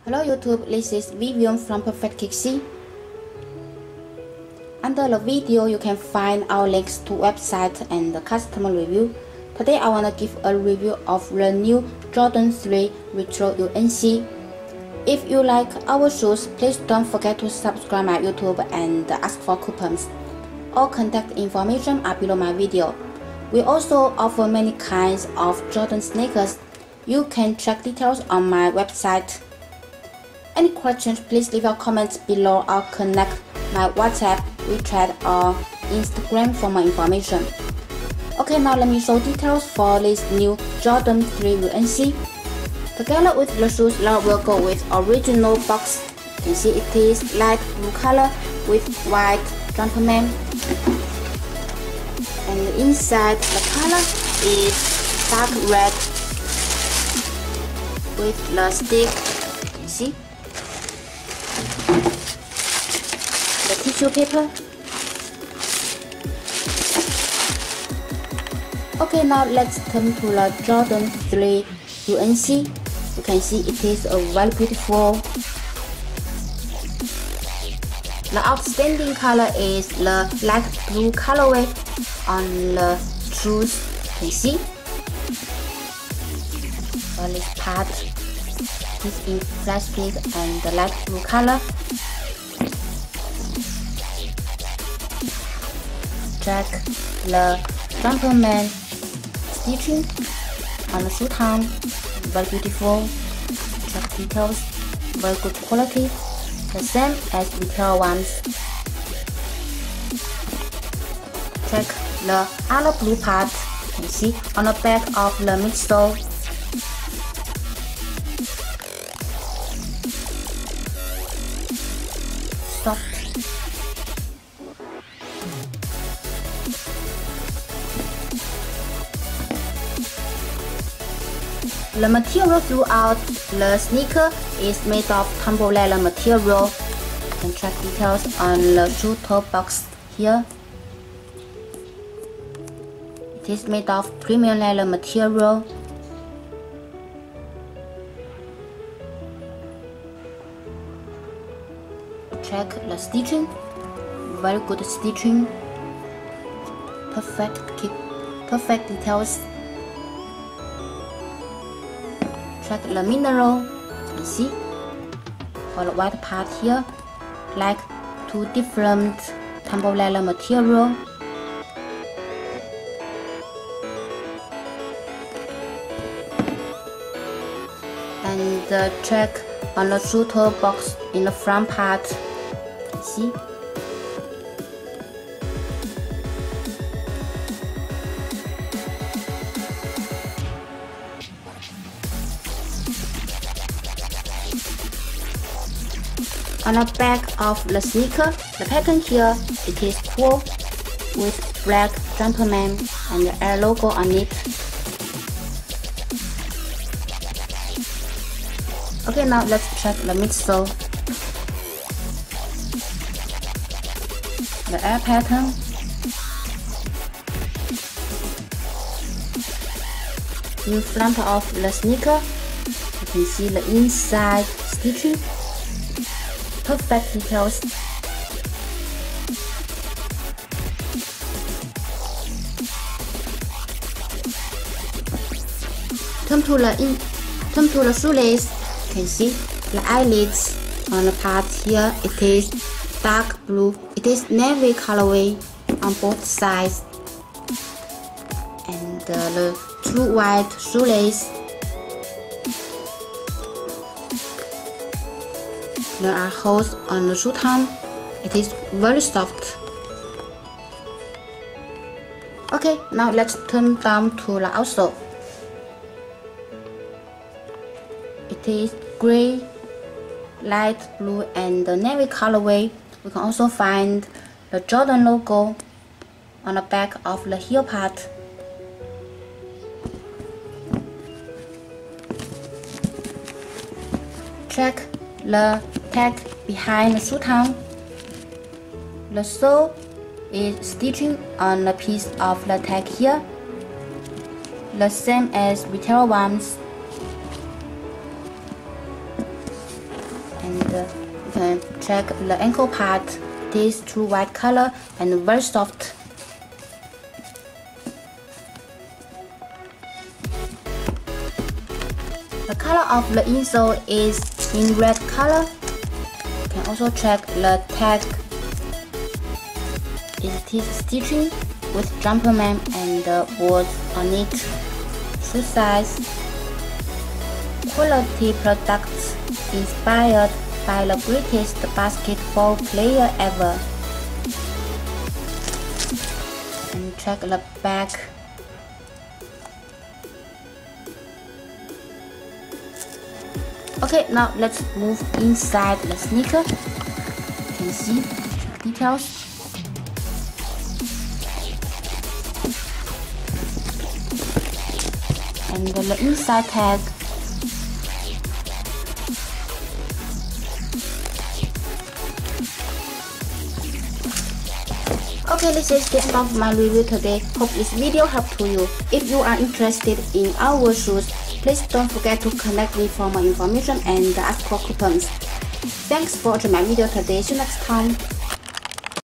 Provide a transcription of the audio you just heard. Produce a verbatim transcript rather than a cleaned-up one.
Hello YouTube, this is Vivian from Perfect Kixi. Under the video you can find our links to website and the customer review. Today I want to give a review of the new Jordan three Retro U N C. If you like our shoes, please don't forget to subscribe my YouTube and ask for coupons. All contact information are below my video. We also offer many kinds of Jordan sneakers. You can check details on my website. Any questions, please leave your comments below or connect my WhatsApp, WeChat or Instagram for more information. Okay, now let me show details for this new Jordan three U N C. Together with the shoes, that will go with original box. You can see it is light blue color with white gentleman. And inside the color is dark red with the stick. You see? The tissue paper. Okay, now let's turn to the Jordan three U N C. You can see it is a very beautiful. The outstanding color is the light blue colorway on the shoes. You can see. On this part is in plastic and the light blue color. Check the gentleman stitching on the shoe tongue, very beautiful. Check details, very good quality, the same as retail ones. Check the other blue part, you can see on the back of the midsole. Soft. The material throughout the sneaker is made of tumble leather material. You can check details on the shoe toe box here. It is made of premium leather material. Check the stitching, very good stitching, perfect keep, perfect details. Check the mineral, you can see for the white part here, like two different tumble leather material. And uh, check on the shoe toe box in the front part, you can see. On the back of the sneaker, the pattern here, it is cool with black gentleman and the Air logo on it. Okay, now let's check the midsole. The Air pattern. In front of the sneaker, you can see the inside stitching. Perfect details. Turn to the in, turn to the shoelace. You can see the eyelids on the part here. It is dark blue. It is navy colorway on both sides, and uh, the two white shoelace. There are holes on the shoe tongue. It is very soft. Okay, now let's turn down to the outsole. It is gray, light blue and the navy colorway. We can also find the Jordan logo on the back of the heel part. Check the tag behind the shoe tongue. The sole is stitching on the piece of the tag here, the same as retail ones. check the ankle part. This true white color and very soft. The color of the insole is in red color. You can also check the tag. It is stitching with Jumpman and the words on it. Shoe size. Quality products inspired by the greatest basketball player ever. And check the back. Okay, now let's move inside the sneaker. You can see details. And the inside tag. Okay, this is the end of my review today. Hope this video helped to you. If you are interested in our shoes, please don't forget to connect me for more information and ask for coupons. Thanks for watching my video today. See you next time.